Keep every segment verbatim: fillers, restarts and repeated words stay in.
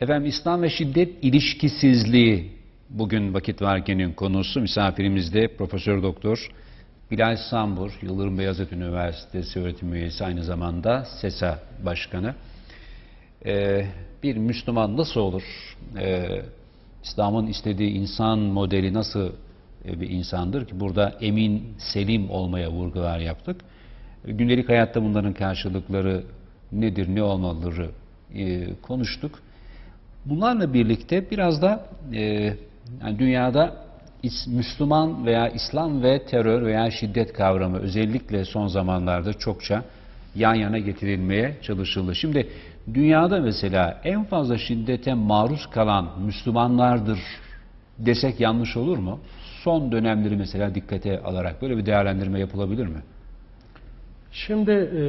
Efendim, İslam ve şiddet ilişkisizliği bugün vakit varkenin konusu. Misafirimiz de Profesör Doktor Bilal Sambur, Yıldırım Beyazıt Üniversitesi öğretim üyesi, aynı zamanda SESA Başkanı. Ee, bir Müslüman nasıl olur? Ee, İslam'ın istediği insan modeli nasıl bir insandır ki? Burada emin, selim olmaya vurgular yaptık. Gündelik hayatta bunların karşılıkları nedir, ne olmalıdır e, konuştuk. Bunlarla birlikte biraz da e, yani dünyada Müslüman veya İslam ve terör veya şiddet kavramı özellikle son zamanlarda çokça yan yana getirilmeye çalışıldı. Şimdi dünyada mesela en fazla şiddete maruz kalan Müslümanlardır desek yanlış olur mu? Son dönemleri mesela dikkate alarak böyle bir değerlendirme yapılabilir mi? Şimdi e,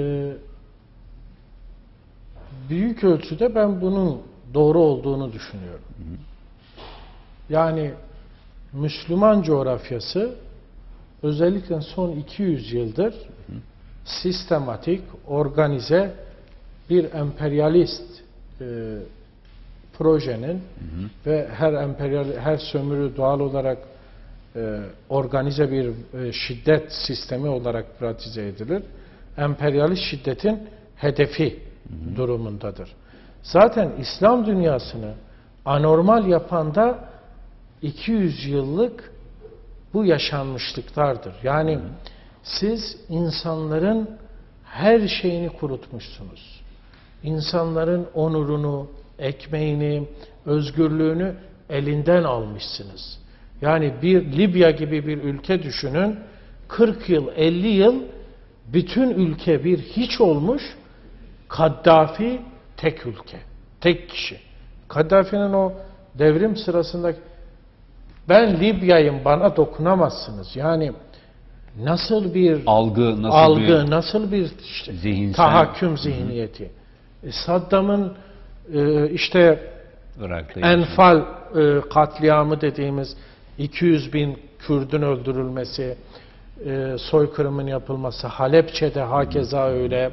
büyük ölçüde ben bunun doğru olduğunu düşünüyorum. Hı hı. Yani Müslüman coğrafyası özellikle son iki yüz yıldır hı hı. sistematik, organize bir emperyalist e, projenin hı hı. ve her emperyal, her sömürü doğal olarak e, organize bir e, şiddet sistemi olarak pratize edilir. Emperyalist şiddetin hedefi hı hı. durumundadır. Zaten İslam dünyasını anormal yapan da iki yüz yıllık bu yaşanmışlıklardır. Yani hı hı. siz insanların her şeyini kurutmuşsunuz. İnsanların onurunu, ekmeğini, özgürlüğünü elinden almışsınız. Yani bir Libya gibi bir ülke düşünün, kırk yıl, elli yıl bütün ülke bir hiç olmuş, Kaddafi tek ülke, tek kişi. Kaddafi'nin o devrim sırasındaki ben Libya'yım, bana dokunamazsınız. Yani nasıl bir algı, nasıl algı, bir nasıl bir işte, zihinsel tahakküm zihniyeti. E, Saddam'ın e, işte Irak'ta Enfal e, katliamı dediğimiz iki yüz bin Kürdün öldürülmesi, e, soykırımın yapılması, Halepçe'de hakeza öyle.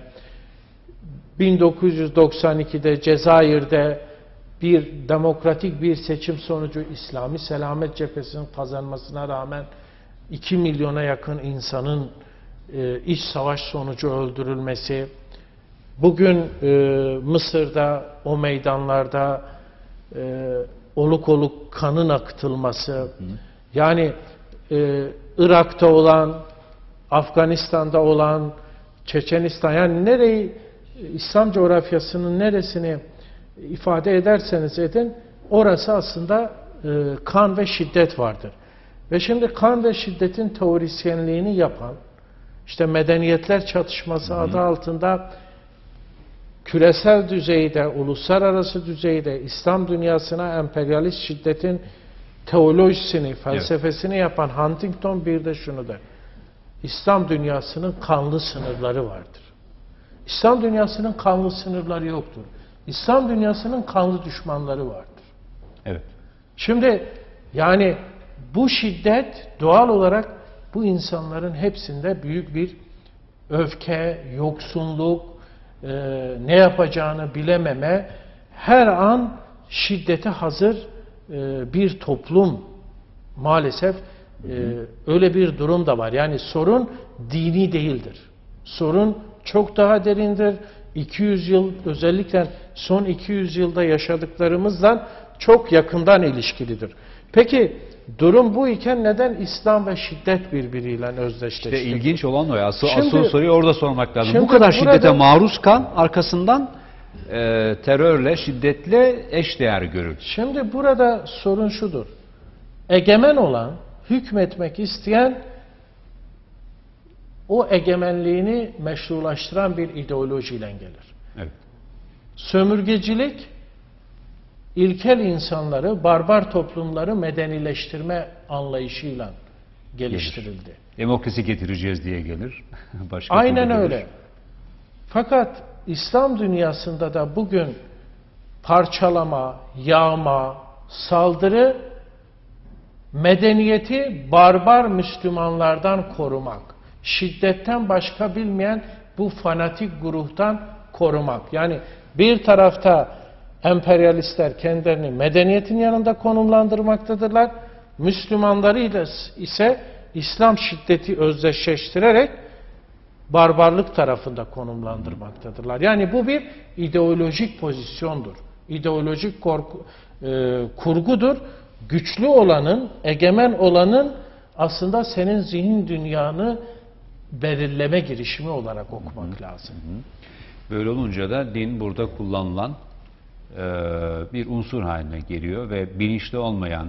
bin dokuz yüz doksan ikide Cezayir'de bir demokratik bir seçim sonucu İslami Selamet Cephesi'nin kazanmasına rağmen iki milyona yakın insanın e, iç savaş sonucu öldürülmesi, bugün e, Mısır'da o meydanlarda e, oluk oluk kanın akıtılması, hı. yani e, Irak'ta olan, Afganistan'da olan, Çeçenistan, yani nereyi, İslam coğrafyasının neresini ifade ederseniz edin, orası aslında e, kan ve şiddet vardır. Ve şimdi kan ve şiddetin teorisyenliğini yapan, işte medeniyetler çatışması Hı-hı. adı altında küresel düzeyde, uluslararası düzeyde İslam dünyasına emperyalist şiddetin teolojisini, felsefesini evet. yapan Huntington bir de şunu der: İslam dünyasının kanlı sınırları vardır. İslam dünyasının kanlı sınırları yoktur. İslam dünyasının kanlı düşmanları vardır. Evet. Şimdi yani bu şiddet doğal olarak bu insanların hepsinde büyük bir öfke, yoksunluk, e, ne yapacağını bilememe, her an şiddete hazır e, bir toplum maalesef e, öyle bir durum da var. Yani sorun dini değildir. Sorun çok daha derindir. iki yüz yıl, özellikle son iki yüz yılda yaşadıklarımızla çok yakından ilişkilidir. Peki durum bu iken neden İslam ve şiddet birbiriyle özdeşleşti? İşte ilginç olan o ya. Asıl, şimdi, asıl soruyu orada sormak lazım. Bu kadar şiddete burada, maruz kal, arkasından e, terörle, şiddetle eşdeğer görül. Şimdi burada sorun şudur: egemen olan, hükmetmek isteyen, o egemenliğini meşrulaştıran bir ideolojiyle gelir. Evet. Sömürgecilik, ilkel insanları, barbar toplumları medenileştirme anlayışıyla geliştirildi. Gelir. Demokrasi getireceğiz diye gelir. Başka Aynen öyle. Fakat İslam dünyasında da bugün parçalama, yağma, saldırı, medeniyeti barbar Müslümanlardan korumak, şiddetten başka bilmeyen bu fanatik gruptan korumak. Yani bir tarafta Emperyalistler kendilerini medeniyetin yanında konumlandırmaktadırlar. Müslümanları ise İslam şiddeti özdeşleştirerek barbarlık tarafında konumlandırmaktadırlar. Yani bu bir ideolojik pozisyondur. İdeolojik korku, e, kurgudur. Güçlü olanın, egemen olanın aslında senin zihin dünyanı belirleme girişimi olarak okumak lazım. Böyle olunca da din burada kullanılan e, bir unsur haline geliyor ve bilinçli olmayan,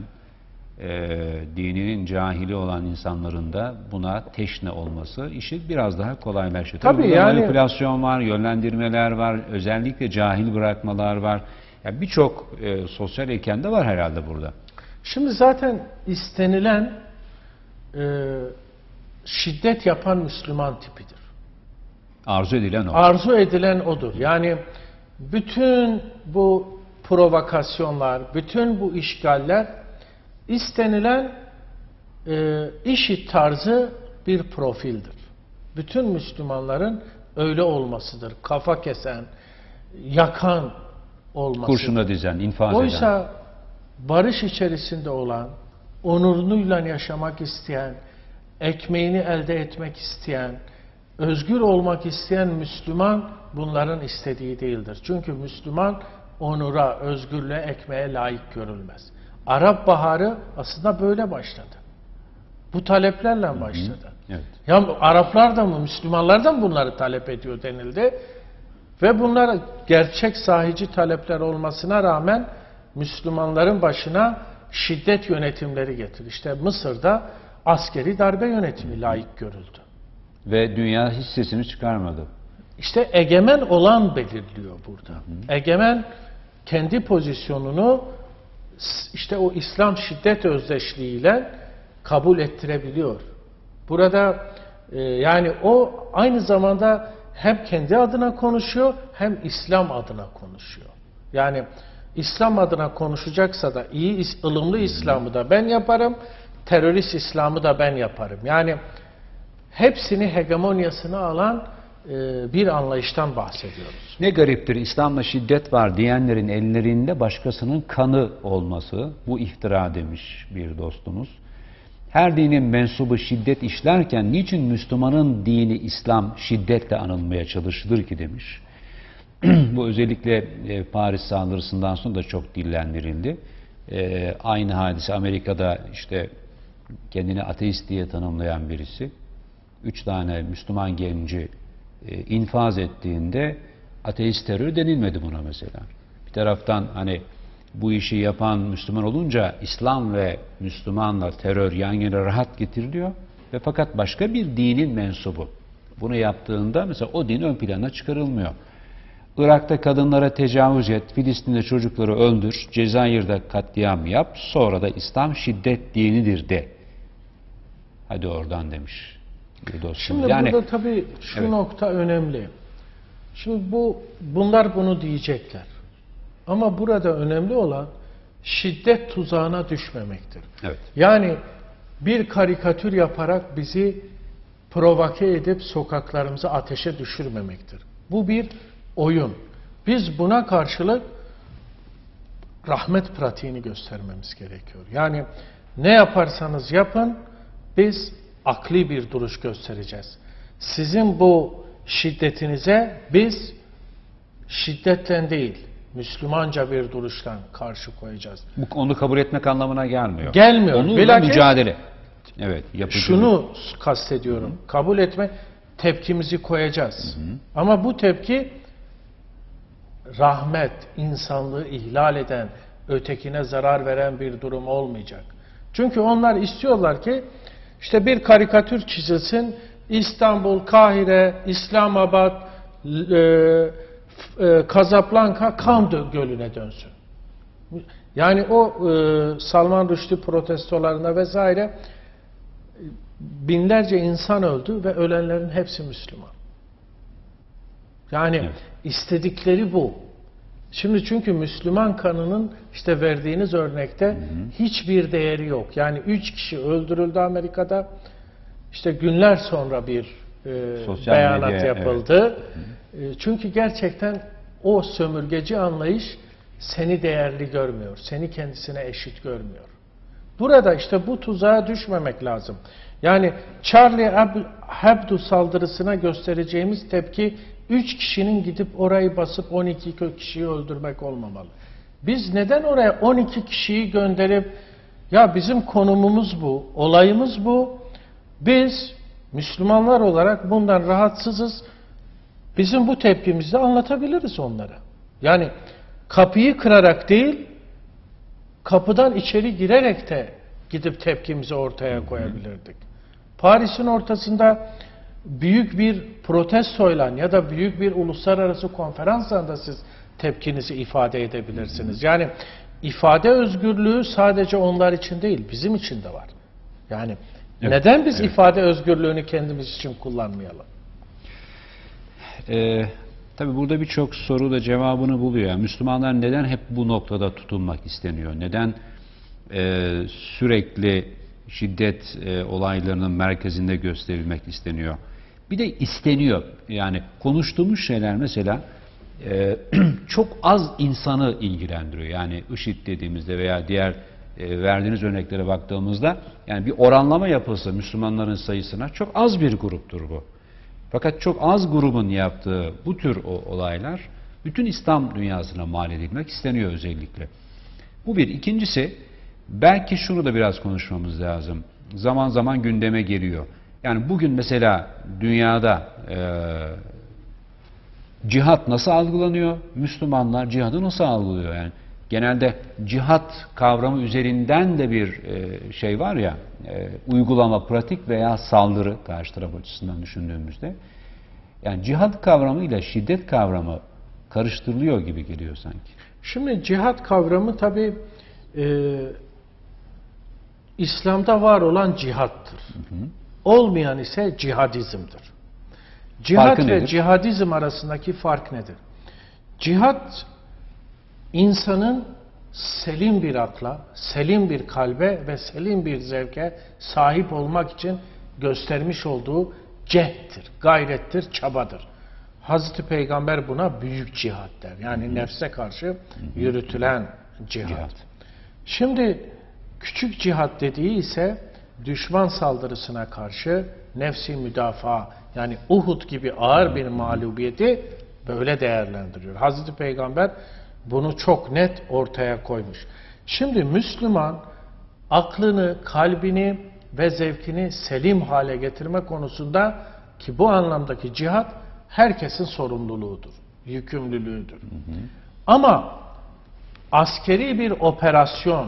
e, dininin cahili olan insanların da buna teşne olması işi biraz daha kolaylaştırıyor. Tabii Tabii yani manipülasyon var, yönlendirmeler var, özellikle cahil bırakmalar var. Yani birçok e, sosyal etken de var herhalde burada. Şimdi zaten istenilen e, şiddet yapan Müslüman tipidir. Arzu edilen o. Arzu edilen odur. Yani bütün bu provokasyonlar, bütün bu işgaller istenilen e, işit tarzı bir profildir. Bütün Müslümanların öyle olmasıdır. Kafa kesen, yakan olmasıdır. Kurşuna dizen, infaz eden. Oysa barış içerisinde olan, onurluyla yaşamak isteyen, ekmeğini elde etmek isteyen, özgür olmak isteyen Müslüman bunların istediği değildir. Çünkü Müslüman onura, özgürlüğe, ekmeğe layık görülmez. Arap Baharı aslında böyle başladı. Bu taleplerle başladı. Evet. Ya Araplar da mı, Müslümanlar da mı bunları talep ediyor denildi. Ve bunlar gerçek sahici talepler olmasına rağmen Müslümanların başına şiddet yönetimleri getirdi. İşte Mısır'da askeri darbe yönetimi layık görüldü. Ve dünya hiç sesini çıkarmadı. İşte egemen olan belirliyor burada. Hı. Egemen kendi pozisyonunu işte o İslam şiddet özdeşliğiyle kabul ettirebiliyor. Burada e, yani o aynı zamanda hem kendi adına konuşuyor hem İslam adına konuşuyor. Yani İslam adına konuşacaksa da iyi, ılımlı İslam'ı da ben yaparım, terörist İslam'ı da ben yaparım. Yani hepsini hegemonyasına alan e, bir anlayıştan bahsediyoruz. Ne gariptir, İslam'la şiddet var diyenlerin ellerinde başkasının kanı olması, bu iftira demiş bir dostumuz. Her dinin mensubu şiddet işlerken niçin Müslümanın dini İslam şiddetle anılmaya çalışılır ki demiş. Bu özellikle e, Paris saldırısından sonra da çok dillendirildi. E, aynı hadise Amerika'da işte kendini ateist diye tanımlayan birisi, üç tane Müslüman genci e, infaz ettiğinde ateist terör denilmedi buna mesela. Bir taraftan hani bu işi yapan Müslüman olunca İslam ve Müslümanla terör yan yana rahat getiriliyor ve fakat başka bir dinin mensubu bunu yaptığında mesela o din ön plana çıkarılmıyor. Irak'ta kadınlara tecavüz et, Filistin'de çocukları öldür, Cezayir'de katliam yap, sonra da İslam şiddet dinidir de. Hadi oradan demiş bir dostum. Şimdi yani, burada tabii şu evet. nokta önemli. Şimdi bu bunlar bunu diyecekler. Ama burada önemli olan şiddet tuzağına düşmemektir. Evet. Yani bir karikatür yaparak bizi provoke edip sokaklarımızı ateşe düşürmemektir. Bu bir oyun. Biz buna karşılık rahmet pratiğini göstermemiz gerekiyor. Yani ne yaparsanız yapın biz akli bir duruş göstereceğiz. Sizin bu şiddetinize biz şiddetle değil, Müslümanca bir duruşla karşı koyacağız. Bu onu kabul etmek anlamına gelmiyor. Gelmiyor. Onunla Bilakis, mücadele. Evet, yapıcı. Şunu kastediyorum. Hı-hı. Kabul etme, tepkimizi koyacağız. Hı-hı. Ama bu tepki rahmet, insanlığı ihlal eden, ötekine zarar veren bir durum olmayacak. Çünkü onlar istiyorlar ki işte bir karikatür çizilsin, İstanbul, Kahire, İslamabad, e, e, Casablanca kan gölüne dönsün. Yani o e, Salman Rushdie protestolarında vesaire binlerce insan öldü ve ölenlerin hepsi Müslüman. Yani evet. istedikleri bu. Şimdi çünkü Müslüman kanının işte verdiğiniz örnekte hı hı. hiçbir değeri yok. Yani üç kişi öldürüldü Amerika'da. İşte günler sonra bir e, beyanat medya, yapıldı. Evet. E, çünkü gerçekten o sömürgeci anlayış seni değerli görmüyor, seni kendisine eşit görmüyor. Burada işte bu tuzağa düşmemek lazım. Yani Charlie Hebdo saldırısına göstereceğimiz tepki üç kişinin gidip orayı basıp on iki kişiyi öldürmek olmamalı. Biz neden oraya on iki kişiyi gönderip ya bizim konumumuz bu, olayımız bu, biz Müslümanlar olarak bundan rahatsızız, bizim bu tepkimizi anlatabiliriz onlara. Yani kapıyı kırarak değil, kapıdan içeri girerek de gidip tepkimizi ortaya koyabilirdik. Paris'in ortasında büyük bir protestoyla ya da büyük bir uluslararası konferansla da siz tepkinizi ifade edebilirsiniz. Yani ifade özgürlüğü sadece onlar için değil, bizim için de var. Yani evet, neden biz evet. ifade özgürlüğünü kendimiz için kullanmayalım? Ee, tabii burada birçok soru da cevabını buluyor. Yani Müslümanlar neden hep bu noktada tutulmak isteniyor? Neden e, sürekli şiddet e, olaylarının merkezinde gösterilmek isteniyor? Bir de isteniyor. Yani konuştuğumuz şeyler mesela e, çok az insanı ilgilendiriyor. Yani IŞİD dediğimizde veya diğer e, verdiğiniz örneklere baktığımızda yani bir oranlama yapılsa Müslümanların sayısına çok az bir gruptur bu. Fakat çok az grubun yaptığı bu tür o olaylar bütün İslam dünyasına mal edilmek isteniyor özellikle. Bu bir. İkincisi belki şunu da biraz konuşmamız lazım. Zaman zaman gündeme geliyor. Yani bugün mesela dünyada e, cihat nasıl algılanıyor? Müslümanlar cihadı nasıl algılıyor? Yani genelde cihat kavramı üzerinden de bir e, şey var ya, e, uygulama, pratik veya saldırı karşı taraf açısından düşündüğümüzde. Yani cihat kavramı ile şiddet kavramı karıştırılıyor gibi geliyor sanki. Şimdi cihat kavramı tabii e, İslam'da var olan cihattır. Hı hı. Olmayan ise cihadizmdir. Cihat Farkı ve nedir? Cihadizm arasındaki fark nedir? Cihat, insanın selim bir akla, selim bir kalbe ve selim bir zevke sahip olmak için göstermiş olduğu cehdtir, gayrettir, çabadır. Hazreti Peygamber buna büyük cihat der. Yani Hı-hı. nefse karşı Hı-hı. yürütülen cihat. cihat. Şimdi küçük cihat dediği ise düşman saldırısına karşı nefsi müdafaa, yani Uhud gibi ağır bir mağlubiyeti böyle değerlendiriyor. Hazreti Peygamber bunu çok net ortaya koymuş. Şimdi Müslüman aklını, kalbini ve zevkini selim hale getirme konusunda, ki bu anlamdaki cihat herkesin sorumluluğudur, yükümlülüğüdür. Hı hı. Ama askeri bir operasyon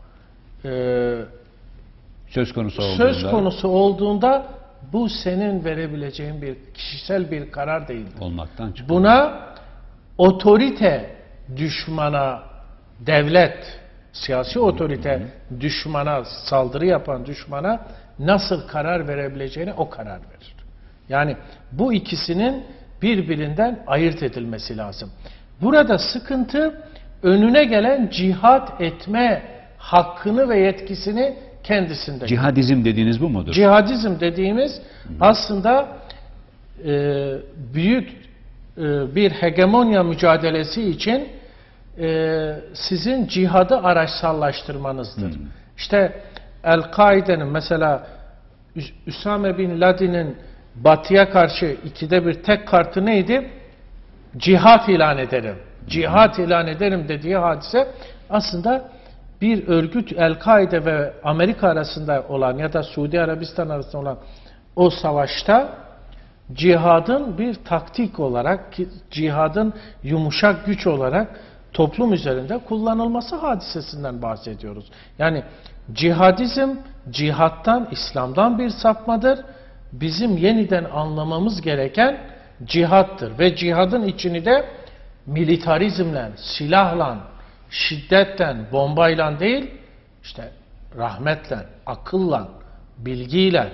e, söz konusu olduğunda, söz konusu olduğunda bu senin verebileceğin bir kişisel bir karar değildir. Olmaktan çıkıyor. Buna otorite düşmana, devlet, siyasi otorite hı hı. düşmana, saldırı yapan düşmana nasıl karar verebileceğine o karar verir. Yani bu ikisinin birbirinden ayırt edilmesi lazım. Burada sıkıntı önüne gelen cihat etme hakkını ve yetkisini kendisinde. Cihadizm dediğiniz bu mudur? Cihadizm dediğimiz hı. aslında e, büyük e, bir hegemonya mücadelesi için e, sizin cihadı araçsallaştırmanızdır. Hı. İşte El-Kaide'nin mesela Üsame bin Laden'in batıya karşı ikide bir tek kartı neydi? Cihat ilan ederim. Cihat ilan ederim dediği hadise aslında bir örgüt, El-Kaide ve Amerika arasında olan ya da Suudi Arabistan arasında olan o savaşta cihadın bir taktik olarak, cihadın yumuşak güç olarak toplum üzerinde kullanılması hadisesinden bahsediyoruz. Yani cihadizm, cihattan, İslam'dan bir sapmadır. Bizim yeniden anlamamız gereken cihattır. Ve cihadın içini de militarizmle, silahla, şiddetle, bombayla değil, işte rahmetle, akılla, bilgiyle,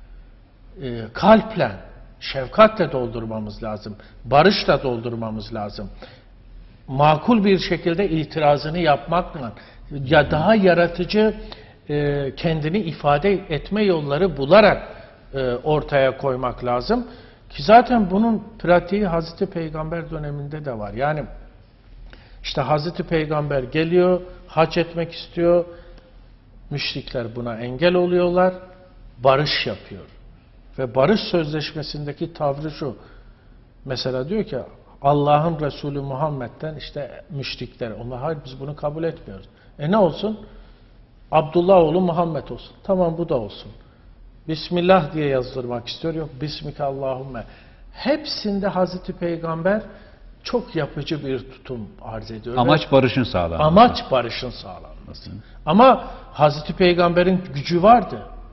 e, kalple, şefkatle doldurmamız lazım. Barışla doldurmamız lazım. Makul bir şekilde itirazını yapmakla, ya daha yaratıcı e, kendini ifade etme yolları bularak e, ortaya koymak lazım. Ki zaten bunun pratiği Hazreti Peygamber döneminde de var. Yani İşte Hazreti Peygamber geliyor, hac etmek istiyor. Müşrikler buna engel oluyorlar. Barış yapıyor. Ve barış sözleşmesindeki tavrı şu. Mesela diyor ki Allah'ın Resulü Muhammed'den işte müşrikler. Onlar hayır biz bunu kabul etmiyoruz. E ne olsun? Abdullah oğlu Muhammed olsun. Tamam bu da olsun. Bismillah diye yazdırmak istiyor. Yok Bismike Allahümme. Hepsinde Hazreti Peygamber çok yapıcı bir tutum arz ediyor. Amaç barışın sağlanması. Amaç barışın sağlanması. Hı. Ama Hazreti Peygamber'in gücü vardı.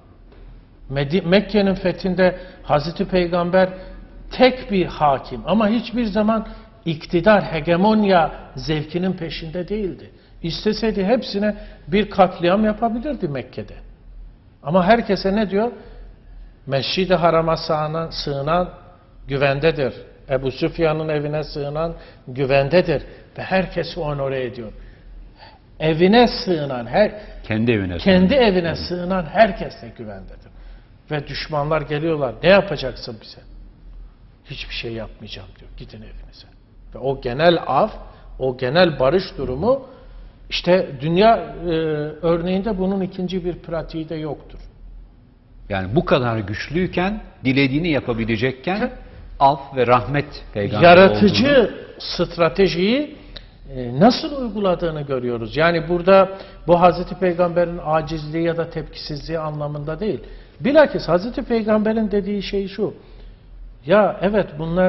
Mekke'nin fethinde Hazreti Peygamber tek bir hakim ama hiçbir zaman iktidar, hegemonya zevkinin peşinde değildi. İsteseydi hepsine bir katliam yapabilirdi Mekke'de. Ama herkese ne diyor? Mescid-i Haram'a sığınan, sığınan güvendedir. Ebu Süfyan'ın evine sığınan güvendedir. Ve herkesi onore ediyor. Evine sığınan, her, kendi evine, kendi sığınan. evine sığınan herkes de güvendedir. Ve düşmanlar geliyorlar. Ne yapacaksın bize? Hiçbir şey yapmayacağım diyor. Gidin evinize. Ve o genel af, o genel barış durumu işte dünya e, örneğinde bunun ikinci bir pratiği de yoktur. Yani bu kadar güçlüyken, dilediğini yapabilecekken af ve rahmet peygamber yaratıcı olduğunu... stratejiyi e, nasıl uyguladığını görüyoruz. Yani burada bu Hazreti Peygamber'in acizliği ya da tepkisizliği anlamında değil. Bilakis Hazreti Peygamber'in dediği şey şu. Ya evet bunlar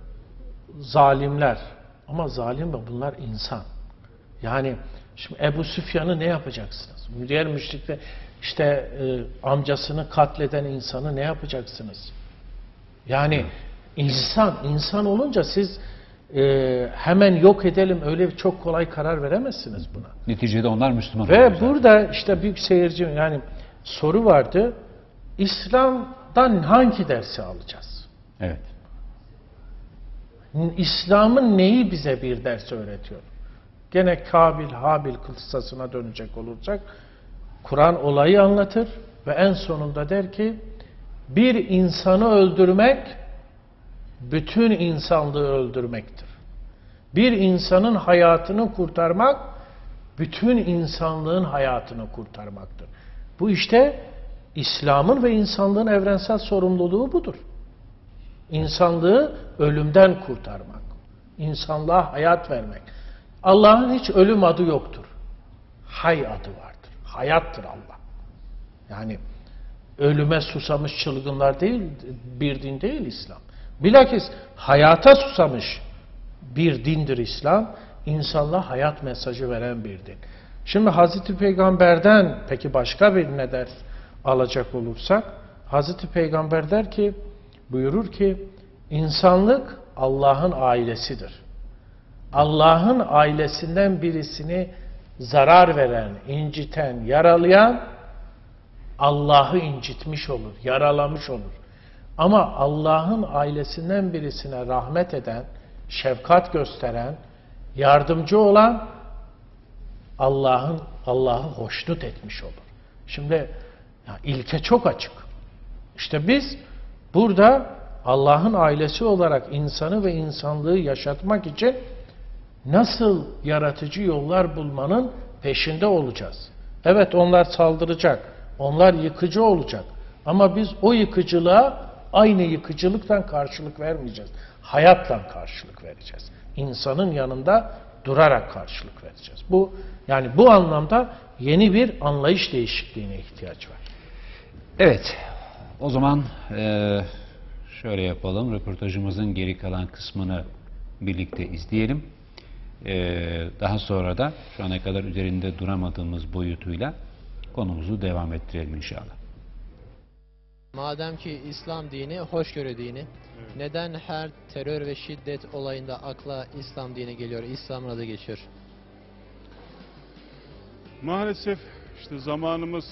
zalimler ama zalim ve bunlar insan. Yani şimdi Ebu Süfyan'ı ne yapacaksınız? Diğer müşrikler işte e, amcasını katleden insanı ne yapacaksınız? Yani insan, insan olunca siz e, hemen yok edelim öyle çok kolay karar veremezsiniz buna. Neticede onlar Müslüman. Ve burada işte büyük seyirci yani soru vardı. İslam'dan hangi dersi alacağız? Evet. İslam'ın neyi bize bir ders öğretiyor? Gene Kabil, Habil kıssasına dönecek olursak Kur'an olayı anlatır ve en sonunda der ki bir insanı öldürmek bütün insanlığı öldürmektir. Bir insanın hayatını kurtarmak bütün insanlığın hayatını kurtarmaktır. Bu işte İslam'ın ve insanlığın evrensel sorumluluğu budur. İnsanlığı ölümden kurtarmak. İnsanlığa hayat vermek. Allah'ın hiç ölüm adı yoktur. Hay adı vardır. Hayattır Allah. Yani ölüme susamış çılgınlar değil, bir din değil İslam. Bilakis hayata susamış bir dindir İslam. İnsanlığa hayat mesajı veren bir din. Şimdi Hazreti Peygamber'den peki başka bir ne ders alacak olursak Hazreti Peygamber der ki buyurur ki insanlık Allah'ın ailesidir. Allah'ın ailesinden birisini zarar veren, inciten, yaralayan Allah'ı incitmiş olur, yaralamış olur. Ama Allah'ın ailesinden birisine rahmet eden, şefkat gösteren, yardımcı olan Allah'ın Allah'ı hoşnut etmiş olur. Şimdi ya, ilke çok açık. İşte biz burada Allah'ın ailesi olarak insanı ve insanlığı yaşatmak için nasıl yaratıcı yollar bulmanın peşinde olacağız. Evet onlar saldıracak, onlar yıkıcı olacak. Ama biz o yıkıcılığa aynı yıkıcılıktan karşılık vermeyeceğiz. Hayatla karşılık vereceğiz. İnsanın yanında durarak karşılık vereceğiz. Bu yani bu anlamda yeni bir anlayış değişikliğine ihtiyaç var. Evet. O zaman e, şöyle yapalım. Röportajımızın geri kalan kısmını birlikte izleyelim. E, daha sonra da şu ana kadar üzerinde duramadığımız boyutuyla konumuzu devam ettirelim inşallah. Madem ki İslam dini hoşgörü dini, evet. Neden her terör ve şiddet olayında akla İslam dini geliyor, İslam'ın adı geçiyor? Maalesef işte zamanımız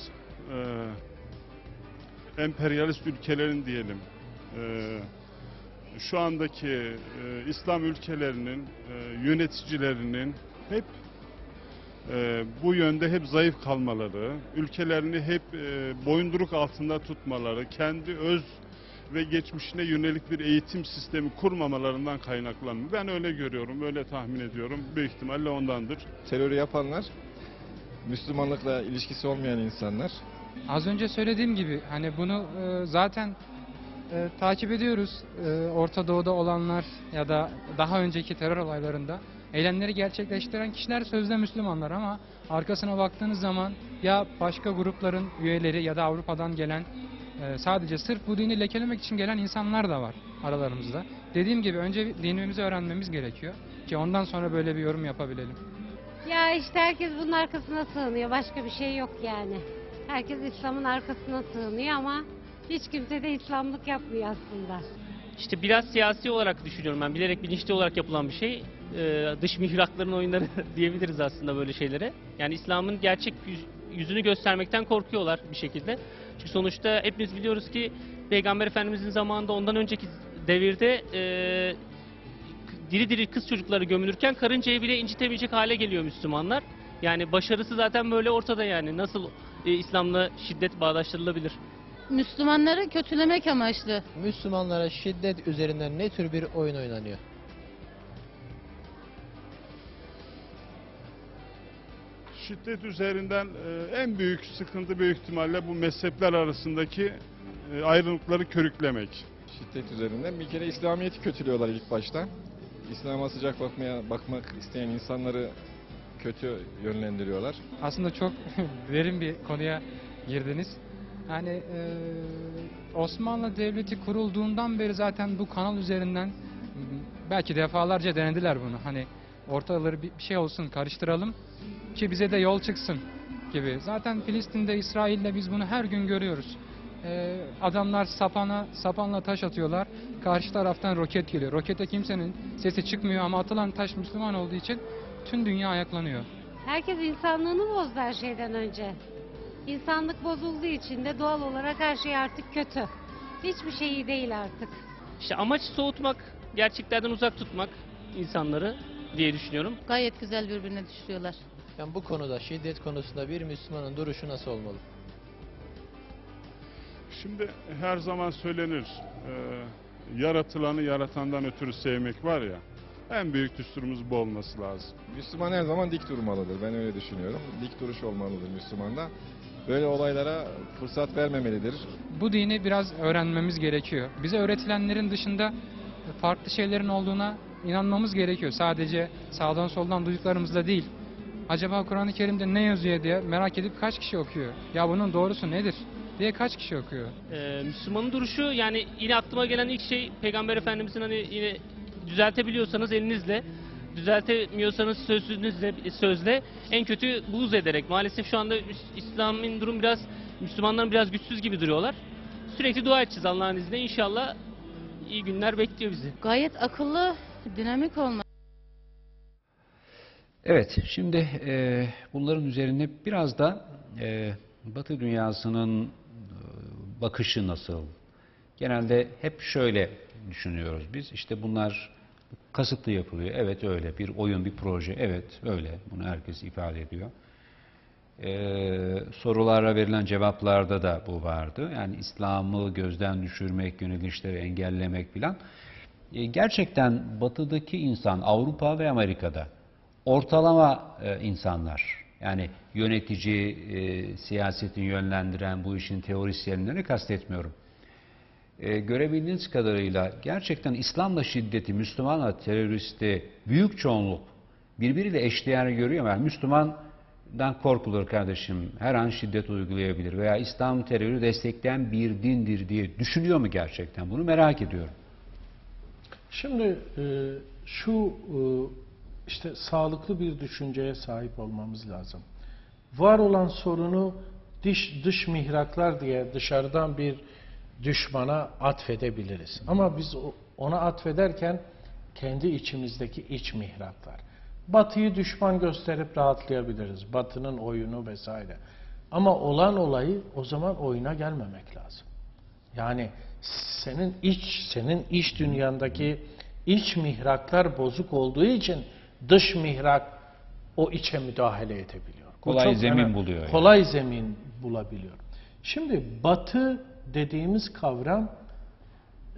e, emperyalist ülkelerin diyelim, e, şu andaki e, İslam ülkelerinin e, yöneticilerinin hep e, bu yönde hep zayıf kalmaları, ülkelerini hep e, boyunduruk altında tutmaları, kendi öz ve geçmişine yönelik bir eğitim sistemi kurmamalarından kaynaklanıyor. Ben öyle görüyorum, öyle tahmin ediyorum. Büyük ihtimalle ondandır. Terörü yapanlar Müslümanlıkla ilişkisi olmayan insanlar. Az önce söylediğim gibi hani bunu e, zaten e, takip ediyoruz. E, Orta Doğu'da olanlar ya da daha önceki terör olaylarında eylemleri gerçekleştiren kişiler sözde Müslümanlar ama arkasına baktığınız zaman ya başka grupların üyeleri ya da Avrupa'dan gelen e, sadece sırf bu dini lekelemek için gelen insanlar da var aralarımızda. Dediğim gibi önce dinimizi öğrenmemiz gerekiyor ki ondan sonra böyle bir yorum yapabilelim. Ya işte herkes bunun arkasına sığınıyor. Başka bir şey yok yani. Herkes İslam'ın arkasına sığınıyor ama hiç kimse de İslamlık yapmıyor aslında. İşte biraz siyasi olarak düşünüyorum ben. Bilerek bilinçli olarak yapılan bir şey. Ee, dış mihrakların oyunları diyebiliriz aslında böyle şeylere. Yani İslam'ın gerçek yüz- yüzünü göstermekten korkuyorlar bir şekilde. Çünkü sonuçta hepimiz biliyoruz ki Peygamber Efendimizin zamanında ondan önceki devirde e, diri diri kız çocukları gömülürken karıncayı bile incitemeyecek hale geliyor Müslümanlar. Yani başarısı zaten böyle ortada yani. Nasıl e, İslam'la şiddet bağdaştırılabilir? Müslümanları kötülemek amaçlı. Müslümanlara şiddet üzerinden ne tür bir oyun oynanıyor? Şiddet üzerinden e, en büyük sıkıntı büyük ihtimalle bu mezhepler arasındaki e, ayrılıkları körüklemek. Şiddet üzerinden bir kere İslamiyet'i kötülüyorlar ilk başta. İslam'a sıcak bakmaya bakmak isteyen insanları kötü yönlendiriyorlar. Aslında çok derin bir konuya girdiniz. Yani e, Osmanlı Devleti kurulduğundan beri zaten bu kanal üzerinden m, belki defalarca denediler bunu. Hani ortaları bir bir şey olsun karıştıralım ki bize de yol çıksın gibi. Zaten Filistin'de, İsrail'de biz bunu her gün görüyoruz. E, adamlar sapana, sapanla taş atıyorlar. Karşı taraftan roket geliyor. Rokete kimsenin sesi çıkmıyor ama atılan taş Müslüman olduğu için tüm dünya ayaklanıyor. Herkes insanlığını bozdu her şeyden önce. İnsanlık bozulduğu için de doğal olarak her şey artık kötü. Hiçbir şey iyi değil artık. İşte amaç soğutmak, gerçeklerden uzak tutmak insanları diye düşünüyorum. Gayet güzel birbirine düşürüyorlar. Yani bu konuda, şiddet konusunda bir Müslümanın duruşu nasıl olmalı? Şimdi her zaman söylenir, e, yaratılanı yaratandan ötürü sevmek var ya, en büyük düsturumuz bu olması lazım. Müslüman her zaman dik durmalıdır. Ben öyle düşünüyorum. Dik duruş olmalıdır Müslümanda. Böyle olaylara fırsat vermemelidir. Bu dini biraz öğrenmemiz gerekiyor. Bize öğretilenlerin dışında farklı şeylerin olduğuna inanmamız gerekiyor. Sadece sağdan soldan duyduklarımızla değil. Acaba Kur'an-ı Kerim'de ne yazıyor diye merak edip kaç kişi okuyor? Ya bunun doğrusu nedir diye kaç kişi okuyor? Ee, Müslümanın duruşu yani yine aklıma gelen ilk şey Peygamber Efendimizin hani yine düzeltebiliyorsanız elinizle, düzeltemiyorsanız sözünüzle, sözle en kötü buğz ederek. Maalesef şu anda İslam'ın durum biraz, Müslümanların biraz güçsüz gibi duruyorlar. Sürekli dua edeceğiz Allah'ın izniyle. İnşallah iyi günler bekliyor bizi. Gayet akıllı, dinamik olmalı. Evet, şimdi e, bunların üzerine biraz da e, Batı dünyasının e, bakışı nasıl? Genelde hep şöyle düşünüyoruz biz. İşte bunlar kasıtlı yapılıyor. Evet öyle. Bir oyun, bir proje. Evet öyle. Bunu herkes ifade ediyor. Ee, sorulara verilen cevaplarda da bu vardı. Yani İslam'ı gözden düşürmek, yönelişleri engellemek filan. Ee, gerçekten batıdaki insan, Avrupa ve Amerika'da ortalama e, insanlar, yani yönetici, e, siyasetin yönlendiren bu işin teorisyenlerini kastetmiyorum. E, görebildiğiniz kadarıyla gerçekten İslam'la şiddeti, Müslümanla teröristi büyük çoğunluk birbiriyle eşdeğer görüyor. Yani Müslümandan korkulur kardeşim, her an şiddet uygulayabilir veya İslam terörü destekleyen bir dindir diye düşünüyor mu gerçekten? Bunu merak ediyorum. Şimdi e, şu e, işte sağlıklı bir düşünceye sahip olmamız lazım. Var olan sorunu dış, dış mihraklar diye dışarıdan bir düşmana atfedebiliriz. Ama biz ona atfederken kendi içimizdeki iç mihraklar. Batı'yı düşman gösterip rahatlayabiliriz. Batı'nın oyunu vesaire. Ama olan olayı o zaman oyuna gelmemek lazım. Yani senin iç senin iç dünyandaki iç mihraklar bozuk olduğu için dış mihrak o içe müdahale edebiliyor. Kolay çok zemin önemli. buluyor yani. Kolay zemin bulabiliyor. Şimdi Batı dediğimiz kavram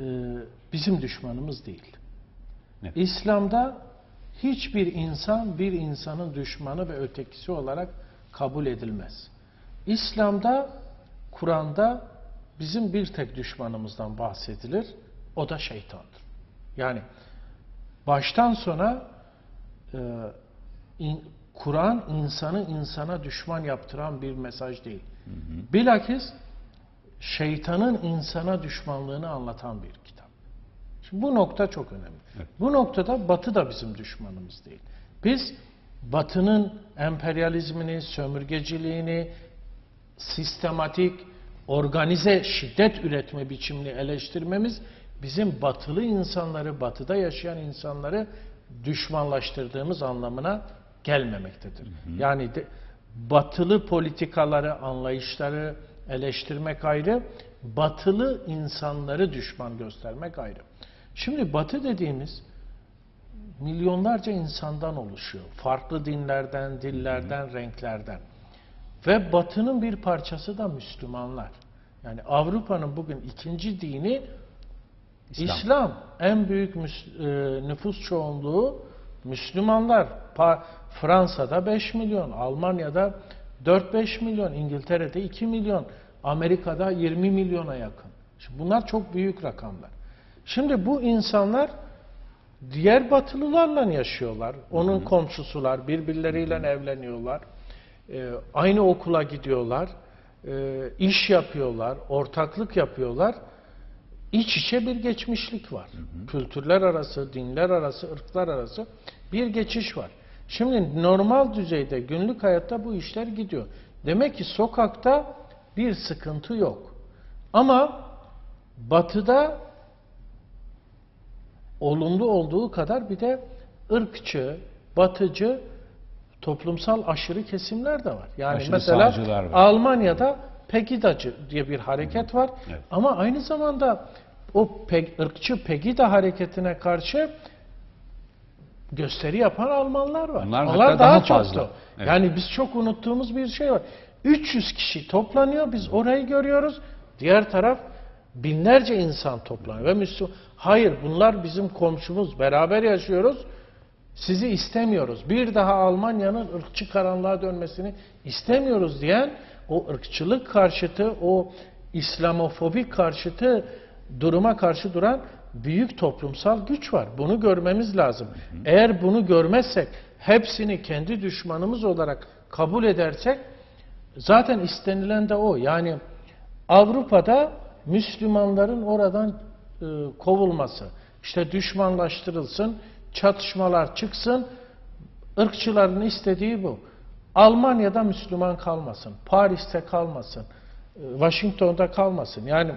bizim düşmanımız değil. Evet. İslam'da hiçbir insan bir insanın düşmanı ve ötekisi olarak kabul edilmez. İslam'da, Kur'an'da bizim bir tek düşmanımızdan bahsedilir. O da şeytandır. Yani baştan sona e, in, Kur'an insanı insana düşman yaptıran bir mesaj değil. Hı hı. Bilakis şeytanın insana düşmanlığını anlatan bir kitap. Şimdi bu nokta çok önemli. Evet. Bu noktada Batı da bizim düşmanımız değil. Biz Batı'nın emperyalizmini, sömürgeciliğini, sistematik, organize şiddet üretme biçimini eleştirmemiz bizim batılı insanları, batıda yaşayan insanları düşmanlaştırdığımız anlamına gelmemektedir. Hı hı. Yani de, batılı politikaları, anlayışları eleştirmek ayrı, batılı insanları düşman göstermek ayrı. Şimdi Batı dediğimiz milyonlarca insandan oluşuyor. Farklı dinlerden, dillerden, hı hı. renklerden. Ve Batı'nın bir parçası da Müslümanlar. Yani Avrupa'nın bugün ikinci dini İslam. İslam. En büyük nüfus çoğunluğu Müslümanlar. Fransa'da beş milyon, Almanya'da dört beş milyon, İngiltere'de iki milyon, Amerika'da yirmi milyona yakın. Şimdi bunlar çok büyük rakamlar. Şimdi bu insanlar diğer batılılarla yaşıyorlar. Onun hı hı. komşusular, birbirleriyle hı hı. evleniyorlar. Ee, aynı okula gidiyorlar. Ee, iş yapıyorlar, ortaklık yapıyorlar. İç içe bir geçmişlik var. Hı hı. Kültürler arası, dinler arası, ırklar arası bir geçiş var. Şimdi normal düzeyde, günlük hayatta bu işler gidiyor. Demek ki sokakta bir sıkıntı yok. Ama Batı'da olumlu olduğu kadar bir de ırkçı, batıcı, toplumsal aşırı kesimler de var. Yani aşırı mesela var. Almanya'da Pegidacı diye bir hareket var. Evet. Ama aynı zamanda o pe ırkçı Pegida hareketine karşı gösteri yapan Almanlar var. Onlar, Onlar daha, daha fazla. Evet. Yani biz çok unuttuğumuz bir şey var. üç yüz kişi toplanıyor, biz orayı görüyoruz. Diğer taraf binlerce insan toplanıyor. Ve Müslüman, hayır bunlar bizim komşumuz, beraber yaşıyoruz. Sizi istemiyoruz. Bir daha Almanya'nın ırkçı karanlığa dönmesini istemiyoruz diyen o ırkçılık karşıtı, o İslamofobik karşıtı duruma karşı duran büyük toplumsal güç var. Bunu görmemiz lazım. Hı hı. Eğer bunu görmezsek, hepsini kendi düşmanımız olarak kabul edersek, zaten istenilen de o. Yani Avrupa'da Müslümanların oradan e, kovulması, işte düşmanlaştırılsın, çatışmalar çıksın, ırkçıların istediği bu. Almanya'da Müslüman kalmasın, Paris'te kalmasın, Washington'da kalmasın. Yani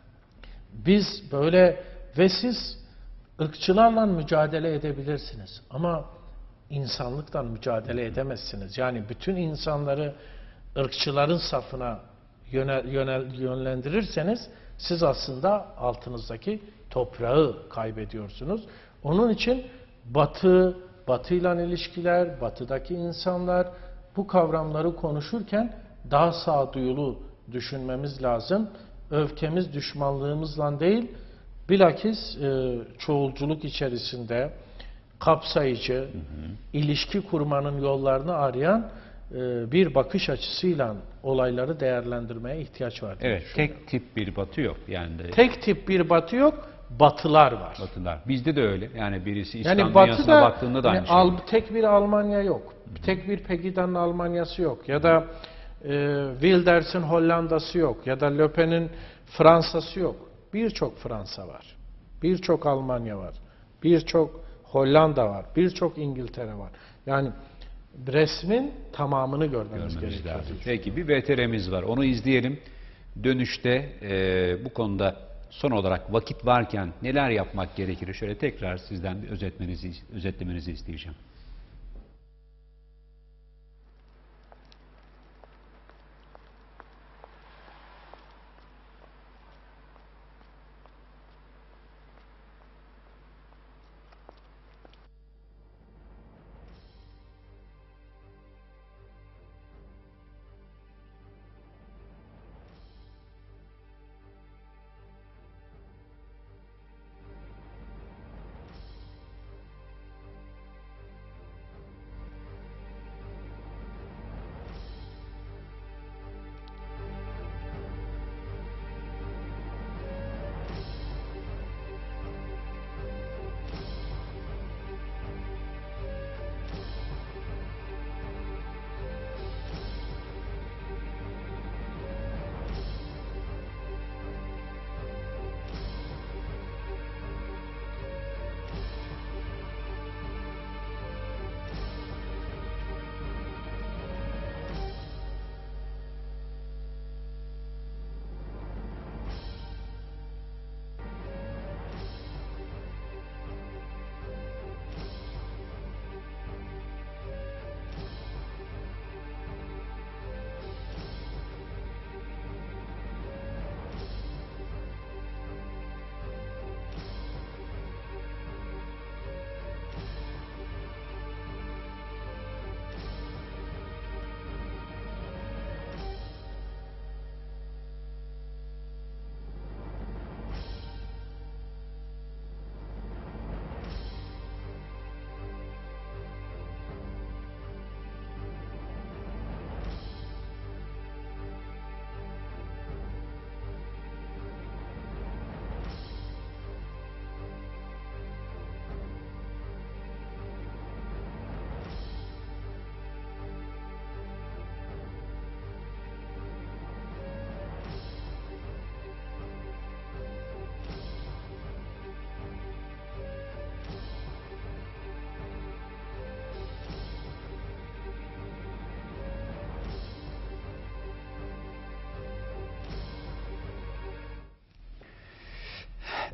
biz böyle ve siz ırkçılarla mücadele edebilirsiniz ama insanlıktan mücadele edemezsiniz. Yani bütün insanları ırkçıların safına yönel, yönel, yönlendirirseniz siz aslında altınızdaki toprağı kaybediyorsunuz. Onun için Batı, Batı'yla ilişkiler, Batı'daki insanlar bu kavramları konuşurken daha sağduyulu düşünmemiz lazım. Öfkemiz düşmanlığımızla değil, bilakis e, çoğulculuk içerisinde kapsayıcı, hı hı. ilişki kurmanın yollarını arayan e, bir bakış açısıyla olayları değerlendirmeye ihtiyaç var. Evet, tek tip bir Batı yok. Yani de... Tek tip bir Batı yok. Batılar var. Batılar. Bizde de öyle. Yani birisi İslam yani dünyasına baktığında da aynı yani şey. Al, tek bir Almanya yok. Hı-hı. Tek bir Pegida'nın Almanyası yok. Ya da e, Wilders'in Hollanda'sı yok. Ya da Le Pen'in Fransa'sı yok. Birçok Fransa var. Birçok Almanya var. Birçok Hollanda var. Birçok İngiltere var. Yani resmin tamamını görmemiz, görmemiz gerekiyor. Lazım. Peki bir V T R'miz var. Onu izleyelim. Dönüşte e, bu konuda son olarak vakit varken neler yapmak gerekir? Şöyle tekrar sizden bir özetmenizi, özetlemenizi isteyeceğim.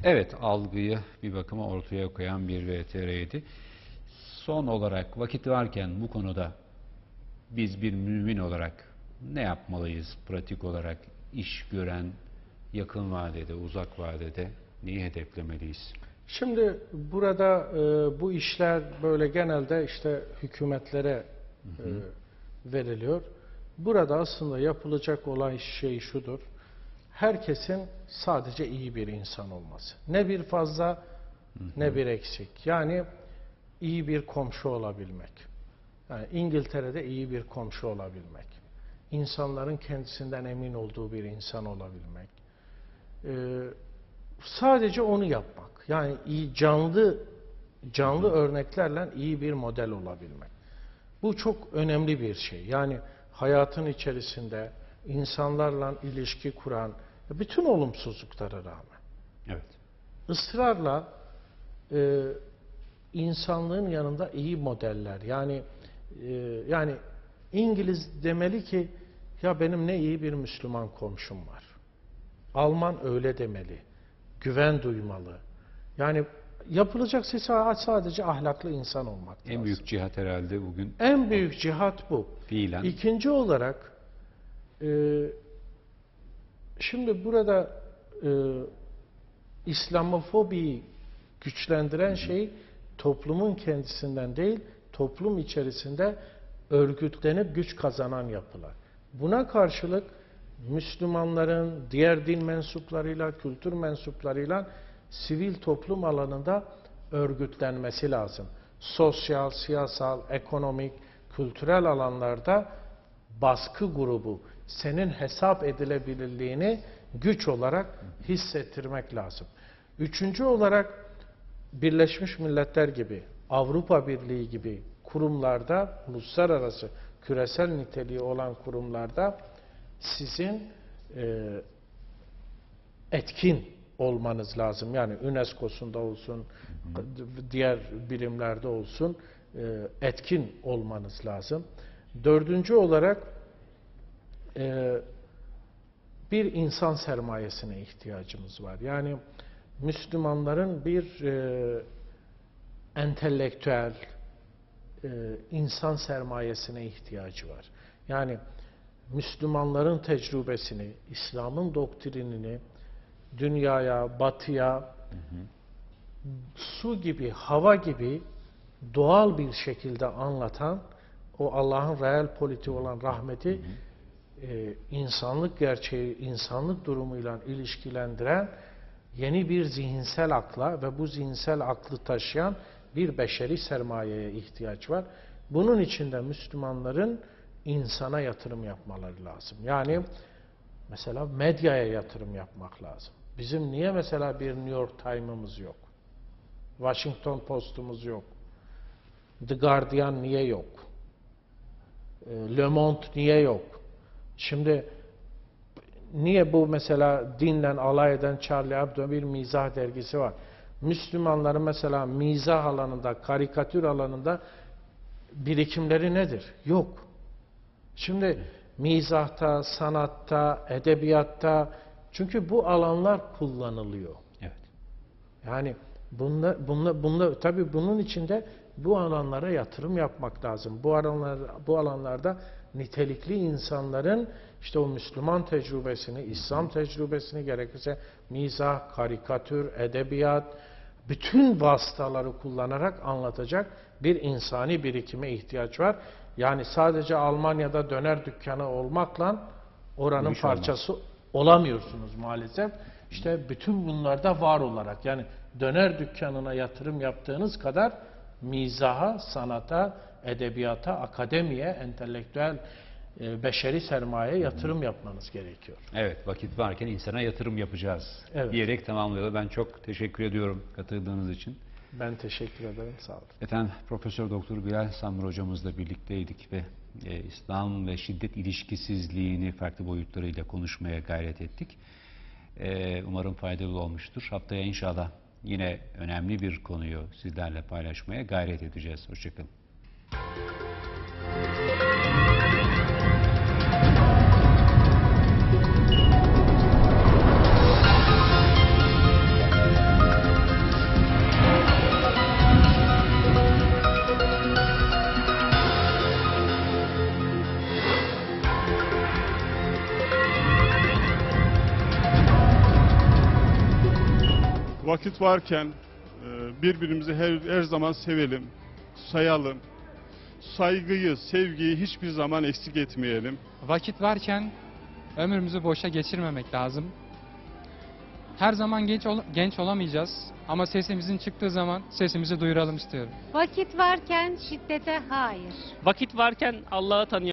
Evet, algıyı bir bakıma ortaya koyan bir V T R'ydi. Son olarak vakit varken bu konuda biz bir mümin olarak ne yapmalıyız pratik olarak, iş gören, yakın vadede, uzak vadede neyi hedeflemeliyiz? Şimdi burada e, bu işler böyle genelde işte hükümetlere e, veriliyor. Burada aslında yapılacak olan şey şudur. Herkesin sadece iyi bir insan olması. Ne bir fazla hı hı. ne bir eksik. Yani iyi bir komşu olabilmek. Yani İngiltere'de iyi bir komşu olabilmek. İnsanların kendisinden emin olduğu bir insan olabilmek. Ee, sadece onu yapmak. Yani iyi canlı canlı hı hı. örneklerle iyi bir model olabilmek. Bu çok önemli bir şey. Yani hayatın içerisinde insanlarla ilişki kuran, bütün olumsuzluklara rağmen evet. ısrarla e, insanlığın yanında iyi modeller. Yani e, yani İngiliz demeli ki ya benim ne iyi bir Müslüman komşum var. Alman öyle demeli. Güven duymalı. Yani yapılacak şey sadece ahlaklı insan olmak lazım. En büyük cihat herhalde bugün. En büyük cihat bu. Fiilen. İkinci olarak e, şimdi burada e, İslamofobiyi güçlendiren şey toplumun kendisinden değil, toplum içerisinde örgütlenip güç kazanan yapılar. Buna karşılık Müslümanların diğer din mensuplarıyla, kültür mensuplarıyla sivil toplum alanında örgütlenmesi lazım. Sosyal, siyasal, ekonomik, kültürel alanlarda baskı grubu, senin hesap edilebilirliğini güç olarak hissettirmek lazım. Üçüncü olarak Birleşmiş Milletler gibi, Avrupa Birliği gibi kurumlarda, uluslararası küresel niteliği olan kurumlarda sizin e, etkin olmanız lazım. Yani UNESCO'sunda olsun, diğer birimlerde olsun e, etkin olmanız lazım. Dördüncü olarak e, bir insan sermayesine ihtiyacımız var. Yani Müslümanların bir e, entelektüel e, insan sermayesine ihtiyacı var. Yani Müslümanların tecrübesini, İslam'ın doktrinini dünyaya, batıya hı hı. su gibi, hava gibi doğal bir şekilde anlatan o Allah'ın reel politiği olan rahmeti hı hı. E, insanlık gerçeği, insanlık durumuyla ilişkilendiren yeni bir zihinsel akla ve bu zihinsel aklı taşıyan bir beşeri sermayeye ihtiyaç var. Bunun için de Müslümanların insana yatırım yapmaları lazım. Yani mesela medyaya yatırım yapmak lazım. Bizim niye mesela bir New York Times'ımız yok? Washington Post'umuz yok. The Guardian niye yok? Le Monde niye yok? Şimdi niye bu mesela dinle alay eden Charlie Hebdo bir mizah dergisi var. Müslümanların mesela mizah alanında, karikatür alanında birikimleri nedir? Yok. Şimdi mizahta, sanatta, edebiyatta, çünkü bu alanlar kullanılıyor. Evet. Yani bunla, bunla, bunla, tabii bunun içinde bu alanlara yatırım yapmak lazım. Bu alanlar, bu alanlarda nitelikli insanların işte o Müslüman tecrübesini, İslam tecrübesini, gerekirse mizah, karikatür, edebiyat, bütün vasıtaları kullanarak anlatacak bir insani birikime ihtiyaç var. Yani sadece Almanya'da döner dükkanı olmakla oranın parçası olmaz. Olamıyorsunuz maalesef. İşte bütün bunlarda var olarak, yani döner dükkanına yatırım yaptığınız kadar mizaha, sanata, edebiyata, akademiye, entelektüel, e, beşeri sermayeye yatırım yapmanız gerekiyor. Evet, vakit varken insana yatırım yapacağız. Evet. Diyerek tamamlayalım. Ben çok teşekkür ediyorum katıldığınız için. Ben teşekkür ederim. Sağ olun. Efendim, Profesör Doktor Bilal Sambur hocamızla birlikteydik ve e, İslam ve şiddet ilişkisizliğini farklı boyutlarıyla konuşmaya gayret ettik. E, umarım faydalı olmuştur. Haftaya inşallah yine önemli bir konuyu sizlerle paylaşmaya gayret edeceğiz. Hoşçakalın. vakit varken e, birbirimizi her, her zaman sevelim, sayalım. Saygıyı, sevgiyi hiçbir zaman eksik etmeyelim. Vakit varken ömrümüzü boşa geçirmemek lazım. Her zaman genç ol- genç olamayacağız ama sesimizin çıktığı zaman sesimizi duyuralım istiyorum. Vakit varken şiddete hayır. Vakit varken Allah'ı tanıyalım.